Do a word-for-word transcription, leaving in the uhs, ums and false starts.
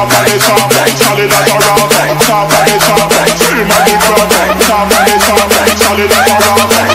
top of the top, solid as a rock. Top of the top, scream at the crowd. Top of the top, solid as a rock.